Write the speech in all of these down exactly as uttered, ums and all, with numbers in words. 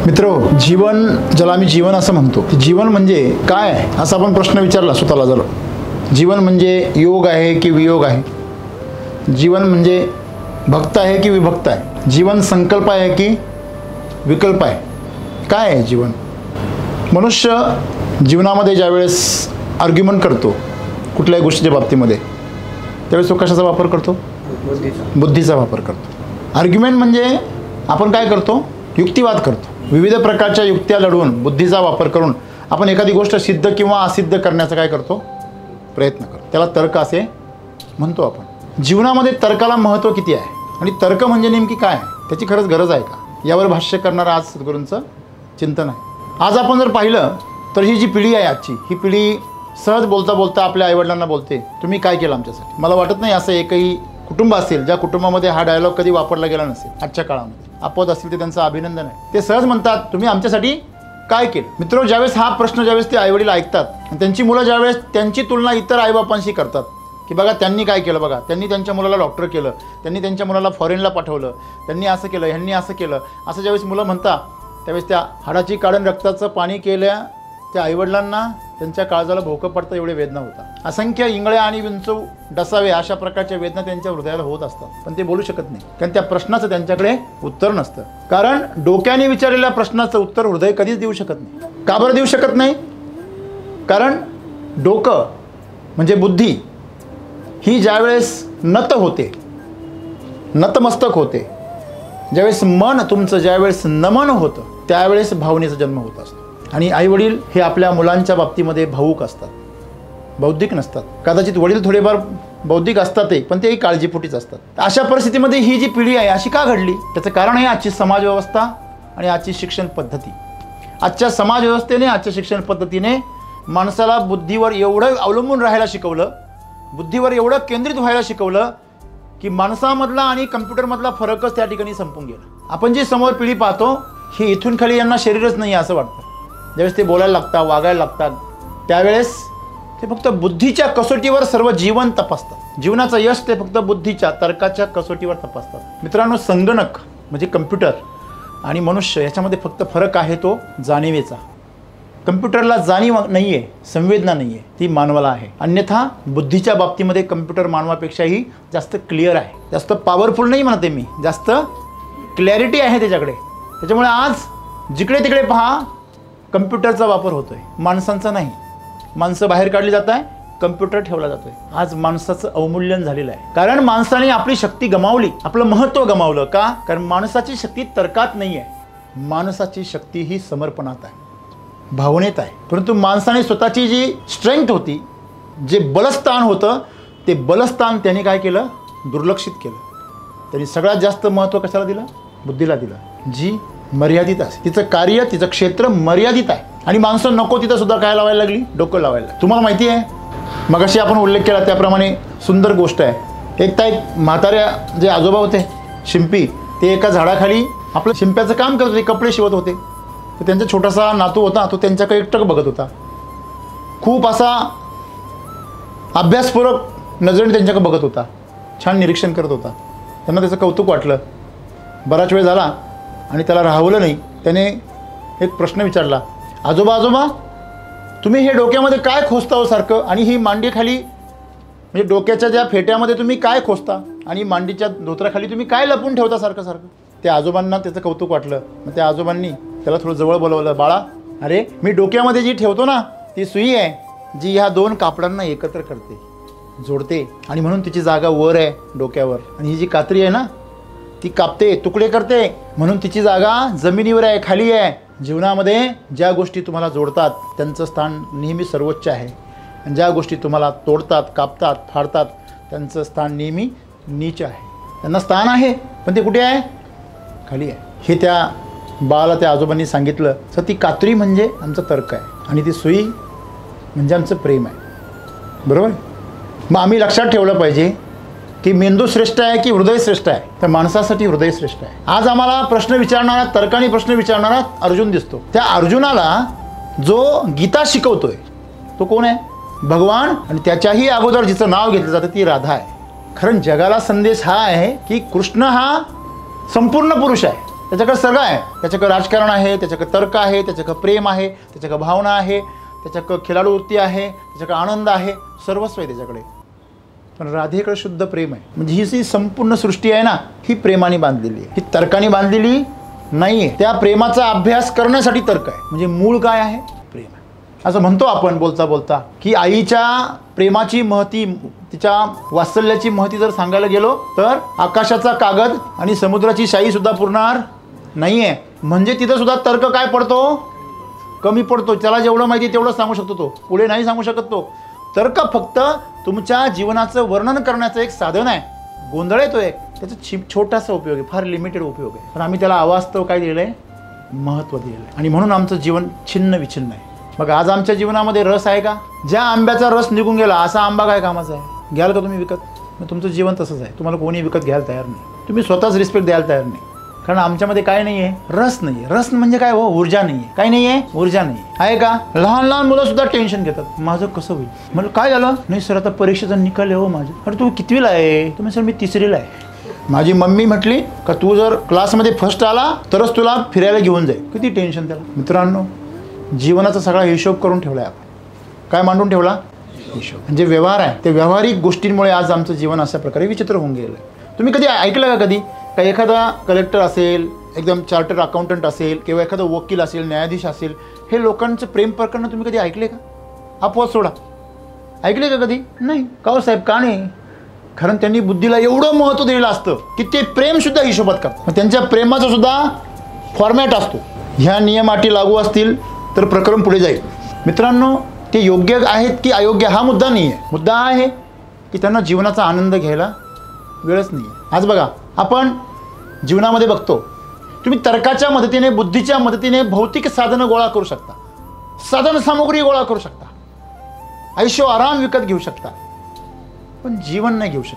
मित्रो, जीवन ज्याला आम्ही जीवन असं म्हणतो, जीवन म्हणजे काय आहे असा आपण प्रश्न विचारला स्वतःला जर, जीवन म्हणजे योग आहे की वियोग आहे, जीवन म्हणजे भक्त आहे की विभक्त आहे, जीवन संकल्प आहे की विकल्प आहे, काय आहे जीवन? मनुष्य जीवनामध्ये ज्यावेळेस आर्ग्युमेंट करतो कुठल्याही गोष्टीच्या बाबतीमध्ये, त्यावेळेस तो कशाचा वापर करतो? बुद्धीचा वापर करतो. आर्ग्युमेंट म्हणजे आपण काय करतो? युक्तिवाद करतो. विविध प्रकारच्या युक्त्या लढवून बुद्धीचा वापर करून आपण एखादी गोष्ट सिद्ध किंवा असिद्ध करण्याचा काय करतो? प्रयत्न करतो. त्याला तर्क असे म्हणतो आपण. जीवनामध्ये तर्काला महत्त्व किती आहे आणि तर्क म्हणजे नेमकी काय आहे, त्याची खरंच गरज आहे का, यावर भाष्य करणारं आज सद्गुरूंचं चिंतन आहे. आज आपण जर पाहिलं तर ही जी पिढी आहे आजची, ही पिढी सहज बोलता बोलता आपल्या आईवडिलांना बोलते, तुम्ही काय केलं आमच्यासाठी. मला वाटत नाही असं एकही कुटुंब असेल ज्या कुटुंबामध्ये हा डायलॉग कधी वापरला गेला नसेल आजच्या काळामध्ये. अपवाद असतील ते त्यांचं अभिनंदन आहे. ते सहज म्हणतात, तुम्ही आमच्यासाठी काय केलं. मित्रो, ज्यावेळेस हा प्रश्न ज्यावेळेस ते आईवडील ऐकतात आणि त्यांची मुलं ज्यावेळेस त्यांची तुलना इतर आईबापांशी करतात की बघा त्यांनी काय केलं, बघा त्यांनी त्यांच्या मुलाला डॉक्टर केलं, त्यांनी त्यांच्या मुलाला फॉरेनला पाठवलं, त्यांनी असं केलं, ह्यांनी असं केलं, असं ज्यावेळेस मुलं म्हणतात त्यावेळेस त्या हाडाची काढून रक्ताचं पाणी केल्या त्या आईवडिलांना त्यांच्या काळजाला भोकं पडतं एवढे वेदना होतात. असंख्य इंगळ्या आणि विंचू डसावे अशा प्रकारच्या वेदना त्यांच्या हृदयाला होत असतात, पण ते बोलू शकत नाही कारण त्या प्रश्नाचं त्यांच्याकडे उत्तर नसतं. कारण डोक्याने विचारलेल्या प्रश्नाचं उत्तर हृदय कधीच देऊ शकत नाही. का बरं देऊ शकत नाही? कारण डोकं म्हणजे बुद्धी ही ज्यावेळेस नत होते, नतमस्तक होते, ज्यावेळेस मन तुमचं ज्यावेळेस नमन होतं त्यावेळेस भावनेचा जन्म होत असतो. आणि आईवडील हे आपल्या मुलांच्या बाबतीमध्ये भावूक असतात, बौद्धिक नसतात. कदाचित वडील थोडेफार बौद्धिक असतातही, पण तेही काळजीपोटीच असतात. अशा परिस्थितीमध्ये ही जी पिढी आहे अशी का घडली? त्याचं कारण आहे आजची समाज व्यवस्था आणि आजची शिक्षण पद्धती. आजच्या समाज व्यवस्थेने, आजच्या शिक्षण पद्धतीने माणसाला बुद्धीवर एवढं अवलंबून राहायला शिकवलं, बुद्धीवर एवढं केंद्रित व्हायला शिकवलं की माणसामधला आणि कम्प्युटरमधला फरकच त्या ठिकाणी संपून गेला. आपण जी समोर पिढी पाहतो ही इथून खाली यांना शरीरच नाही असं वाटतं. ज्यावेळेस ते बोलायला लागतात, वागायला लागतात, त्यावेळेस ते फक्त बुद्धीच्या कसोटीवर सर्व जीवन तपासतात. जीवनाचं यश ते फक्त बुद्धीच्या, तर्काच्या कसोटीवर तपासतात. मित्रांनो, संगणक म्हणजे कम्प्युटर आणि मनुष्य याच्यामध्ये फक्त फरक आहे तो जाणीवेचा. कम्प्युटरला जाणीव नाही आहे, संवेदना नाही आहे, ती मानवाला आहे. अन्यथा बुद्धीच्या बाबतीमध्ये कम्प्युटर मानवापेक्षाही जास्त क्लिअर आहे, जास्त पॉवरफुल नाही म्हणते मी, जास्त क्लॅरिटी आहे त्याच्याकडे. त्याच्यामुळे आज जिकडे तिकडे पहा कम्प्युटरचा वापर होतोय, माणसांचा नाही. माणसं बाहेर काढली जात आहे, कम्प्युटर ठेवला जातोय. आज माणसाचं अवमूल्यन झालेलं आहे, कारण माणसाने आपली शक्ती गमावली, आपलं महत्त्व गमावलं. का? कारण माणसाची शक्ती तर्कात नाही आहे, माणसाची शक्ती ही समर्पणात आहे, भावनेत आहे. परंतु माणसाने स्वतःची जी स्ट्रेंथ होती, जे बलस्थान होतं, ते बलस्थान त्याने काय केलं? दुर्लक्षित केलं. त्यांनी सगळ्यात जास्त महत्त्व कशाला दिलं? बुद्धीला दिलं, जी मर्यादित आहे. तिचं कार्य, तिचं क्षेत्र मर्यादित आहे. आणि माणसं नको तिथं सुद्धा काय लावायला लागली? डोकं लावायला लागली. तुम्हाला माहिती आहे, मगाशी आपण उल्लेख केला त्याप्रमाणे सुंदर गोष्ट आहे. एक तर एक म्हाताऱ्या जे आजोबा होते शिंपी, ते एका झाडाखाली आपलं शिंप्याचं काम करत होते, कपडे शिवत होते. तर त्यांचा छोटासा नातू होता, तो त्यांच्याकडे एकटक बघत होता. खूप असा अभ्यासपूर्वक नजरेने त्यांच्याकडे बघत होता, छान निरीक्षण करत होता. त्यांना त्याचं कौतुक वाटलं. बराच वेळ झाला आणि त्याला राहवलं नाही. त्याने एक प्रश्न विचारला, आजोबा आजोबा तुम्ही हे डोक्यामध्ये काय खोसता हो सारखं, आणि ही मांडीखाली म्हणजे डोक्याच्या ज्या फेट्यामध्ये तुम्ही काय खोसता, आणि मांडीच्या धोत्राखाली तुम्ही काय लपून ठेवता सारखं सारखं? त्या आजोबांना त्याचं कौतुक वाटलं. मग त्या आजोबांनी त्याला थोडं जवळ बोलवलं. बाळा, अरे मी डोक्यामध्ये जी ठेवतो ना, ती सुई आहे जी ह्या दोन कापडांना एकत्र करते, जोडते, आणि म्हणून तिची जागा वर आहे डोक्यावर. आणि ही जी कात्री आहे ना, ती कापते, तुकडे करते, म्हणून तिची जागा जमिनीवर आहे, खाली आहे. जीवनामध्ये ज्या गोष्टी तुम्हाला जोडतात त्यांचं स्थान नेहमी सर्वोच्च आहे, आणि ज्या गोष्टी तुम्हाला तोडतात, कापतात, फाडतात त्यांचं स्थान नेहमी नीच आहे. त्यांना स्थान आहे पण ते कुठे आहे? खाली आहे. हे त्या बाळाला त्या आजोबांनी सांगितलं. तर ती कात्री म्हणजे आमचा तर्क आहे, आणि ती सुई म्हणजे आमचं प्रेम आहे. बरोबर? मग आम्ही लक्षात ठेवलं पाहिजे की मेंदू श्रेष्ठ आहे की हृदय श्रेष्ठ आहे? तर माणसासाठी हृदय श्रेष्ठ आहे. आज आम्हाला प्रश्न विचारणारा, तर्काने प्रश्न विचारणारा अर्जुन दिसतो. त्या अर्जुनाला जो गीता शिकवतोय तो कोण आहे? भगवान. आणि त्याच्याही अगोदर जिचं नाव घेतलं जातं ती राधा आहे. खरं जगाला संदेश हा आहे की कृष्ण हा संपूर्ण पुरुष आहे, त्याच्याकडे सगळं आहे. त्याच्याकडे राजकारण आहे, त्याच्याकडे तर्क आहे, त्याच्याकडे प्रेम आहे, त्याच्याकडे भावना आहे, त्याच्याकडे खिलाडू वृत्ती आहे, त्याच्याकडे आनंद आहे, सर्वस्व आहे त्याच्याकडे. पण राधेकडे शुद्ध प्रेम आहे. म्हणजे ही जी संपूर्ण सृष्टी आहे ना, ही प्रेमाने बांधलेली आहे, ही तर्काने बांधलेली नाही आहे. त्या प्रेमाचा अभ्यास करण्यासाठी तर्क आहे. म्हणजे मूळ काय आहे? प्रेम आहे. असं म्हणतो आपण बोलता बोलता की आईच्या प्रेमाची महती, तिच्या वात्सल्याची महती जर सांगायला गेलो तर आकाशाचा कागद आणि समुद्राची शाई सुद्धा पुरणार नाही आहे. म्हणजे तिथं सुद्धा तर्क काय पडतो? कमी पडतो. त्याला जेवढं माहिती तेवढं सांगू शकतो तो, पुढे नाही सांगू शकत तो. तर्क फक्त तुमच्या जीवनाचं वर्णन करण्याचं एक साधन आहे. गोंधळ आहे तो एक, त्याचा छि छोटासा उपयोग आहे, फार लिमिटेड उपयोग आहे. पण आम्ही त्याला अवास्तव काय दिलेलं आहे? महत्त्व दिलेलं आहे. आणि म्हणून आमचं जीवन छिन्न विछिन्न आहे. मग आज आमच्या जीवनामध्ये रस आहे का? ज्या आंब्याचा रस निघून गेला असा आंबा काय कामाचा आहे? घ्याल का तुम्ही विकत? मग तुमचं जीवन तसंच आहे. तुम्हाला कोणी विकत घ्यायला तयार नाही. तुम्ही स्वतःच रिस्पेक्ट द्यायला तयार नाही. कारण आमच्यामध्ये काय नाही आहे? रस नाही आहे. रस म्हणजे काय हो? ऊर्जा नाही आहे. काय नाही आहे? ऊर्जा नाही आहे का? लहान लहान मुलं सुद्धा टेन्शन घेतात, माझं कसं होईल? म्हणजे काय झालं? नाही सर, आता परीक्षेचा निकाल आहे हो माझं. अरे तू कितवीला आहे? तुम्ही सर मी तिसरीला आहे. माझी मम्मी म्हटली का तू जर क्लासमध्ये फर्स्ट आला तरच तुला फिरायला घेऊन जाईल. किती टेन्शन त्याला. मित्रांनो, जीवनाचा सगळा हिशोब करून ठेवला आहे आपण. काय मांडून ठेवला? हिशोब. म्हणजे व्यवहार आहे. ते व्यावहारिक गोष्टींमुळे आज आमचं जीवन अशा प्रकारे विचित्र होऊन गेलं आहे. तुम्ही कधी ऐकलं का कधी का एखादा कलेक्टर असेल, एकदम चार्टर्ड अकाउंटंट असेल, किंवा एखादा वकील असेल, न्यायाधीश असेल, हे लोकांचं प्रेम प्रकरण तुम्ही कधी ऐकले का? अपवाद सोडा, ऐकले का कधी? नाही. का हो साहेब, का नाही? कारण त्यांनी बुद्धीला एवढं महत्त्व दिलेलं असतं की ते प्रेमसुद्धा हिशोबात करतात. त्यांच्या प्रेमाचा सुद्धा फॉर्मॅट असतो. ह्या नियम अटी लागू असतील तर प्रकरण पुढे जाईल. मित्रांनो, ते योग्य आहेत की अयोग्य हा मुद्दा नाही आहे. मुद्दा आहे की त्यांना जीवनाचा आनंद घ्यायला वेळच नाही आहे. आज बघा, आपण जीवनामध्ये बघतो, तुम्ही तर्काच्या मदतीने, बुद्धीच्या मदतीने भौतिक साधनं गोळा करू शकता, साधन सामुग्री गोळा करू शकता, आयुष्य आराम विकत घेऊ शकता, पण जीवन नाही घेऊ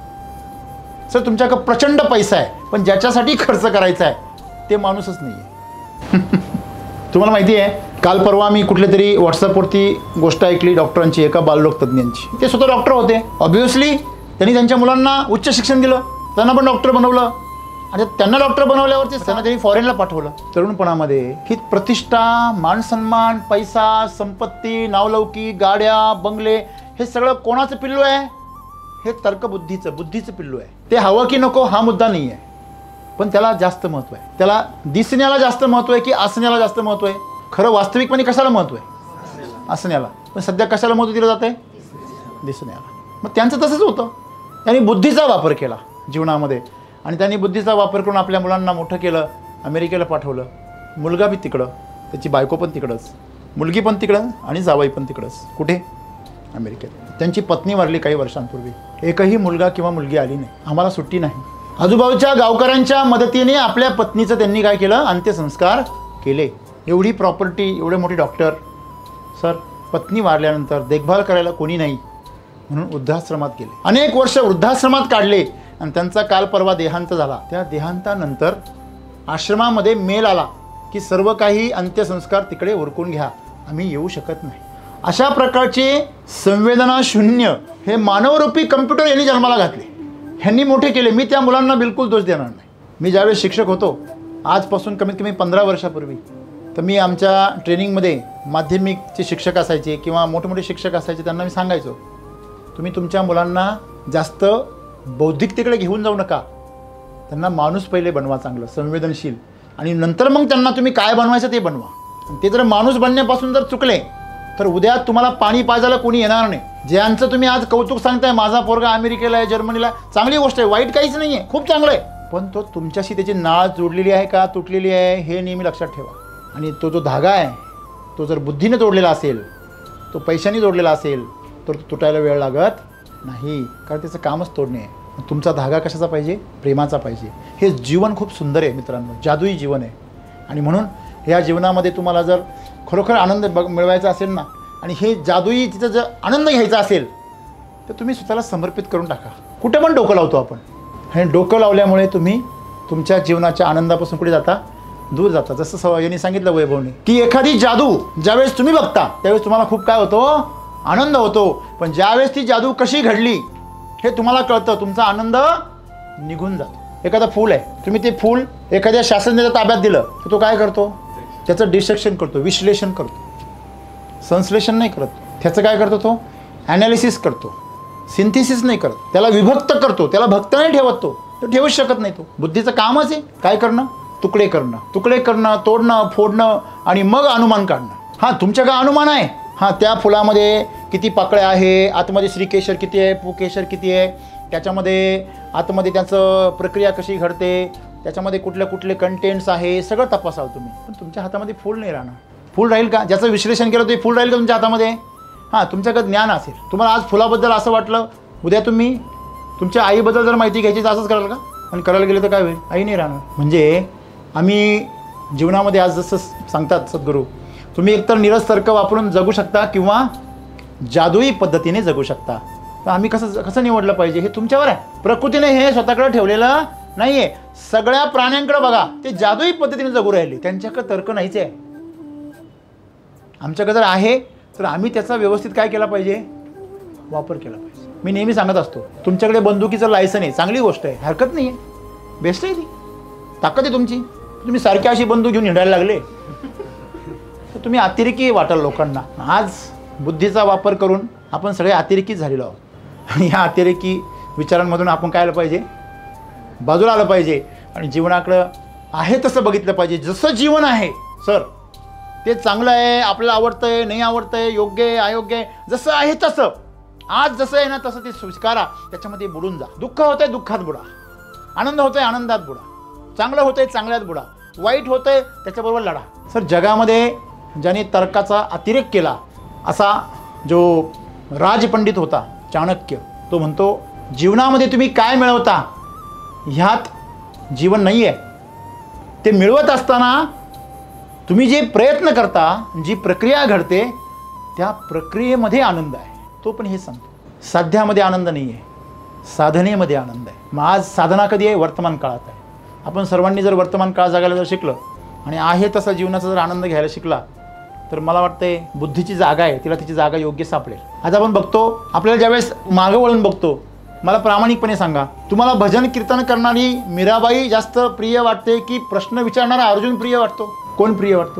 शकत. सर, तुमच्याकडे प्रचंड पैसा आहे, पण ज्याच्यासाठी खर्च करायचा आहे ते माणूसच नाही आहे. तुम्हाला माहिती आहे, काल परवा मी कुठल्या तरी व्हॉट्सअपवरती गोष्ट ऐकली डॉक्टरांची, एका बालरोग तज्ज्ञांची. ते स्वतः डॉक्टर होते. ऑब्व्हियसली त्यांनी त्यांच्या मुलांना उच्च शिक्षण दिलं, त्यांना पण डॉक्टर बनवलं. आणि त्यांना डॉक्टर बनवल्यावरती त्यांना त्यांनी फॉरेनला पाठवलं. तरुणपणामध्ये ही प्रतिष्ठा, मानसन्मान, पैसा, संपत्ती, नावलौकी, गाड्या, बंगले, हे सगळं कोणाचं पिल्लू आहे? हे तर्कबुद्धीचं, बुद्धीचं पिल्लू आहे. ते हवं की नको हा मुद्दा नाही आहे, पण त्याला जास्त महत्त्व आहे. त्याला दिसण्याला जास्त महत्त्व आहे की असण्याला जास्त महत्त्व आहे? खरं वास्तविकपणे कशाला महत्त्व आहे? असण्याला. पण सध्या कशाला महत्त्व दिलं जातं आहे? दिसण्याला. मग त्यांचं तसंच होतं. त्यांनी बुद्धीचा वापर केला जीवनामध्ये, आणि त्यांनी बुद्धीचा वापर करून आपल्या मुलांना मोठं केलं, अमेरिकेला पाठवलं. मुलगा बी तिकडं, त्याची बायको पण तिकडंच, मुलगी पण तिकडं, आणि जावई पण तिकडंच. कुठे? अमेरिकेत. त्यांची पत्नी वारली काही वर्षांपूर्वी. एकही मुलगा किंवा मुलगी आली नाही. आम्हाला सुट्टी नाही. आजूबाजूच्या गावकऱ्यांच्या मदतीने आपल्या पत्नीचं त्यांनी काय केलं? अंत्यसंस्कार केले. एवढी प्रॉपर्टी, एवढे मोठे डॉक्टर. सर, पत्नी वारल्यानंतर देखभाल करायला कोणी नाही म्हणून वृद्धाश्रमात गेले. अनेक वर्ष वृद्धाश्रमात काढले आणि त्यांचा काल परवा देहांत झाला. त्या देहांतानंतर आश्रमामध्ये मेल आला की सर्व काही अंत्यसंस्कार तिकडे उरकून घ्या, आम्ही येऊ शकत नाही. अशा प्रकारचे संवेदना शून्य हे मानवरूपी कम्प्युटर यांनी जन्माला घातले, ह्यांनी मोठे केले. मी त्या मुलांना बिलकुल दोष देणार नाही. मी ज्यावेळेस शिक्षक होतो, आजपासून कमीत कमी पंधरा वर्षापूर्वी, तर मी आमच्या ट्रेनिंगमध्ये माध्यमिकचे शिक्षक असायचे किंवा मोठे मोठे शिक्षक असायचे, त्यांना मी सांगायचो, तुम्ही तुमच्या मुलांना जास्त बौद्धिकतेकडे घेऊन जाऊ नका. त्यांना माणूस पहिले बनवा, चांगलं संवेदनशील, आणि नंतर मग त्यांना तुम्ही काय बनवायचं ते बनवा. ते जर माणूस बनण्यापासून जर चुकले तर उद्या तुम्हाला पाणी पाजायला कोणी येणार नाही. ज्यांचं तुम्ही आज कौतुक सांगताय, माझा पोरगा अमेरिकेला आहे, जर्मनीला, चांगली गोष्ट आहे, वाईट काहीच नाही आहे, खूप चांगलं आहे. पण तो तुमच्याशी त्याची नाळ जोडलेली आहे का तुटलेली आहे हे नेहमी लक्षात ठेवा. आणि तो जो धागा आहे तो जर बुद्धीने जोडलेला असेल, तो पैशाने जोडलेला असेल, तर तो तुटायला वेळ लागत नाही, कारण त्याचं कामच तोडणे आहे. तुमचा धागा कशाचा पाहिजे? प्रेमाचा पाहिजे. हे जीवन खूप सुंदर आहे मित्रांनो, जादुई जीवन आहे. आणि म्हणून ह्या जीवनामध्ये तुम्हाला जर खरोखर आनंद बघ मिळवायचा असेल ना, आणि हे जादुई तिचा जर आनंद घ्यायचा असेल, तर तुम्ही स्वतःला समर्पित करून टाका. कुठे पण डोकं लावतो आपण, हे डोकं लावल्यामुळे तुम्ही तुमच्या जीवनाच्या आनंदापासून कुठे जाता? दूर जाता. जसं यांनी सांगितलं वैभवने की एखादी जादू ज्यावेळेस तुम्ही बघता त्यावेळेस तुम्हाला खूप काय होतो? आनंद होतो. पण ज्यावेळेस ती जादू कशी घडली हे तुम्हाला कळतं, तुमचा आनंद निघून जातो. एखादा फूल आहे, तुम्ही ते फूल एखाद्या शास्त्रज्ञाच्या ताब्यात दिलं तर तो काय करतो? त्याचं डिसेक्शन करतो, विश्लेषण करतो, संश्लेषण नाही करत. त्याचं काय करतो? तो ॲनालिसिस करतो, सिंथेसिस नाही करत, त्याला विभक्त करतो, त्याला भक्त नाही ठेवत. तो तो ठेवूच शकत नाही. तो बुद्धीचं कामच आहे काय करणं? तुकडे करणं, तुकडे करणं, तोडणं, फोडणं आणि मग अनुमान काढणं. हां, तुमच्या का अनुमान आहे? हां, त्या फुलामध्ये किती पाकळ्या आहे, आतमध्ये श्रीकेशर किती आहे, पुकेशर किती आहे, त्याच्यामध्ये आतमध्ये त्याचं प्रक्रिया कशी घडते, त्याच्यामध्ये कुठले कुठले कंटेंट्स आहे, सगळं तपासाल तुम्ही. पण तुमच्या हातामध्ये फूल नाही राहणार. फूल राहील का? ज्याचं विश्लेषण केलं ते फूल राहील का तुमच्या हातामध्ये? हां, तुमच्याकडे ज्ञान असेल. तुम्हाला आज फुलाबद्दल असं वाटलं, उद्या तुम्ही तुमच्या आईबद्दल जर माहिती घ्यायची तर असंच कराल का? आणि करायला गेलं तर काय होईल? आई नाही राहणार. म्हणजे आम्ही जीवनामध्ये आज जसं सांगतात सद्गुरू, तुम्ही एकतर नीरस तर्क वापरून जगू शकता किंवा जादुई पद्धतीने जगू शकता. तर आम्ही कसं कसं निवडलं पाहिजे हे तुमच्यावर आहे. प्रकृतीने हे स्वतःकडे ठेवलेलं नाही आहे. सगळ्या प्राण्यांकडे बघा, ते जादुई पद्धतीने जगू राहिले, त्यांच्याकडे तर्क नाहीच आहे. आमच्याकडे जर आहे तर आम्ही त्याचा व्यवस्थित काय केला पाहिजे? वापर केला पाहिजे. मी नेहमी सांगत असतो, तुमच्याकडे बंदुकीचं लायसन आहे, चांगली गोष्ट आहे, हरकत नाही आहे, बेस्ट आहे, ती ताकद आहे तुमची. तुम्ही सारखी अशी बंदूक घेऊन हिंडायला लागले तर तुम्ही अतिरेकी वाटाल लोकांना. आज बुद्धीचा वापर करून आपण सगळे अतिरेकीच झालेलो आहोत. आणि ह्या अतिरेकी विचारांमधून आपण काय आलं पाहिजे? बाजूला आलं पाहिजे आणि जीवनाकडं आहे तसं बघितलं पाहिजे. जसं जीवन आहे सर, ते चांगलं आहे, आपल्याला आवडतं आहे, नाही आवडतं आहे, योग्य आहे, अयोग्य आहे, जसं आहे तसं, आज जसं आहे ना तसं ते स्वीकारा, त्याच्यामध्ये बुडून जा. दुःख होतं आहे दुःखात बुडा, आनंद होतो आहे आनंदात बुडा, चांगलं होतं आहे चांगल्यात बुडा, वाईट होतं आहे त्याच्याबरोबर लढा. सर, जगामध्ये ज्याने तर्काचा अतिरेक केला असा जो राजपंडित होता चाणक्य, तो म्हणतो जीवनामध्ये तुम्ही काय मिळवता ह्यात जीवन नाही आहे. ते मिळवत असताना तुम्ही जे प्रयत्न करता, जी प्रक्रिया घडते, त्या प्रक्रियेमध्ये आनंद आहे. तो पण हे सांगतो, साध्यामध्ये आनंद नाही आहे, साधनेमध्ये आनंद आहे. मग आज साधना कधी आहे? वर्तमान काळात आहे. आपण सर्वांनी जर वर्तमान काळ जगायला जर शिकलं आणि आहे तसा जीवनाचा जर आनंद घ्यायला शिकला तर मला वाटतंय बुद्धीची जागा आहे, तिला तिची जागा योग्य सापडेल. आज आपण बघतो, आपल्याला ज्यावेळेस मागं वळून बघतो, मला प्रामाणिकपणे सांगा, तुम्हाला भजन कीर्तन करणारी मीराबाई जास्त प्रिय वाटते की प्रश्न विचारणारा अर्जुन प्रिय वाटतो? कोण प्रिय वाटतो?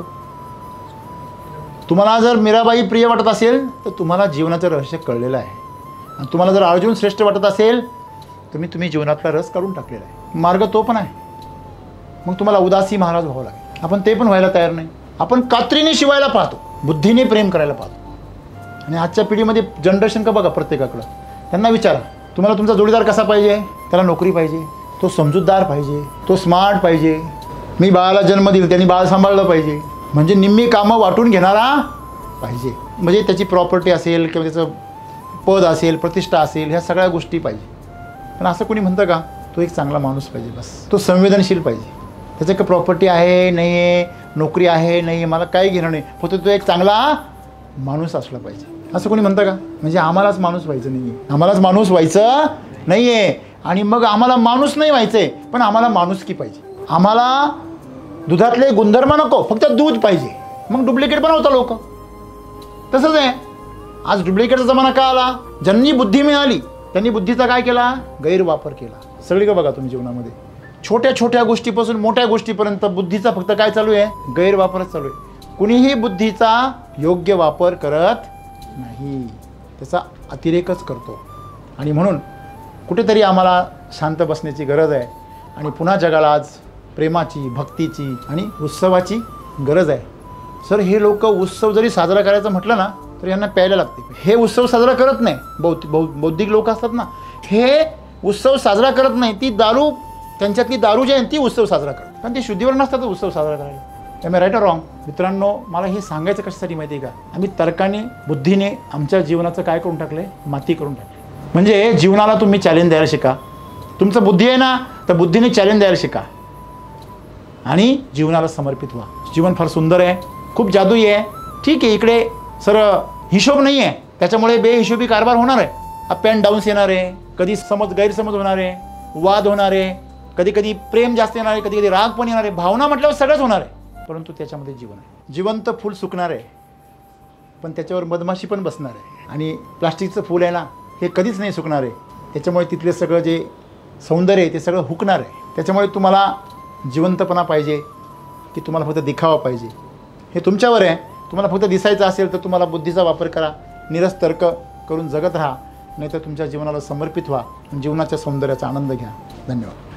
तुम्हाला जर मीराबाई प्रिय वाटत असेल तर तुम्हाला जीवनाचं रहस्य कळलेलं आहे. आणि तुम्हाला जर अर्जुन श्रेष्ठ वाटत असेल तर मी तुम्ही जीवनातला रस काढून टाकलेला आहे. मार्ग तो पण आहे. मग तुम्हाला उदासी महाराज व्हावं लागेल. आपण ते पण व्हायला तयार नाही. आपण कात्रीने शिवायला पाहतो, बुद्धीने प्रेम करायला पाहतो. आणि आजच्या पिढीमध्ये जनरेशन का बघा प्रत्येकाकडं, त्यांना विचारा तुम्हाला तुमचा जोडीदार कसा पाहिजे? त्याला नोकरी पाहिजे, तो समजूतदार पाहिजे, तो स्मार्ट पाहिजे, मी बाळाला जन्म दिला त्यांनी बाळ सांभाळलं पाहिजे, म्हणजे निम्मी कामं वाटून घेणारा पाहिजे, म्हणजे त्याची प्रॉपर्टी असेल किंवा त्याचं पद असेल, प्रतिष्ठा असेल, ह्या सगळ्या गोष्टी पाहिजे. पण असं कोणी म्हणतं का? तो एक चांगला माणूस पाहिजे, बस. तो संवेदनशील पाहिजे. त्याचं काही प्रॉपर्टी आहे नाही आहे, नोकरी आहे नाही आहे, मला काही घेणं नाही, फक्त तो एक चांगला माणूस असला पाहिजे. असं कोणी म्हणतं का? म्हणजे आम्हालाच माणूस व्हायचं नाही आहे, आम्हालाच माणूस व्हायचं नाही आहे. आणि मग आम्हाला माणूस नाही व्हायचं आहे, पण आम्हाला माणुसकी पाहिजे. आम्हाला दुधातले गुणधर्म नको, फक्त दूध पाहिजे. मग डुप्लिकेट बनवता लोक. तसंच आहे. आज डुप्लिकेटचा जमाना का आला? ज्यांनी बुद्धी मिळाली त्यांनी बुद्धीचा काय केला? गैरवापर केला. सगळीकडे बघा तुम्ही जीवनामध्ये छोट्या छोट्या गोष्टीपासून मोठ्या गोष्टीपर्यंत बुद्धीचा फक्त काय चालू आहे? गैरवापरच चालू आहे. कुणीही बुद्धीचा योग्य वापर करत नाही, त्याचा अतिरेकच करतो. आणि म्हणून कुठेतरी आम्हाला शांत बसण्याची गरज आहे. आणि पुन्हा जगाला आज प्रेमाची, भक्तीची आणि उत्सवाची गरज आहे. सर, हे लोक उत्सव जरी साजरा करायचं म्हटलं ना तर यांना प्यायला लागते. हे उत्सव साजरा करत नाही. बौद्ध बौ बौद्धिक लोक असतात ना, हे उत्सव साजरा करत नाही. ती दारू, त्यांच्यातली दारू जी आहे ती उत्सव साजरा करतात, कारण ते शुद्धीवर नसतात उत्सव साजरा करायला. त्यामुळे राईट ऑर रॉंग मित्रांनो, मला हे सांगायचं कशासाठी माहिती आहे का? आम्ही तर्काने, बुद्धीने आमच्या जीवनाचं काय करून टाकलं आहे? माती करून टाकलं. म्हणजे जीवनाला तुम्ही चॅलेंज द्यायला शिका. तुमचं बुद्धी आहे ना, तर बुद्धीने चॅलेंज द्यायला शिका आणि जीवनाला समर्पित व्हा. जीवन फार सुंदर आहे, खूप जादुई आहे. ठीक आहे, इकडे सर हिशोब नाही आहे, त्याच्यामुळे बेहिशोबी कारभार होणार आहे. अप अँड डाऊन्स येणार आहे, कधी समज गैरसमज होणार आहे, वाद होणार आहे, कधी कधी प्रेम जास्त येणार आहे, कधी कधी राग पण येणार आहे. भावना म्हटल्यावर सगळंच होणार आहे. परंतु त्याच्यामध्ये जीवन आहे. जिवंत फूल सुकणार आहे, पण त्याच्यावर मधमाशी पण बसणार आहे. आणि प्लास्टिकचं फूल आहे ना, हे कधीच नाही सुकणार आहे. त्याच्यामुळे तिथले सगळं जे सौंदर्य आहे ते सगळं हुकणार आहे. त्याच्यामुळे तुम्हाला जिवंतपणा पाहिजे की तुम्हाला फक्त दिखावा पाहिजे हे तुमच्यावर आहे. तुम्हाला फक्त दिसायचं असेल तर तुम्हाला बुद्धीचा वापर करा, निरस तर्क करून जगत राहा, नाहीतर तुमच्या जीवनाला समर्पित व्हा, जीवनाच्या सौंदर्याचा आनंद घ्या. धन्यवाद.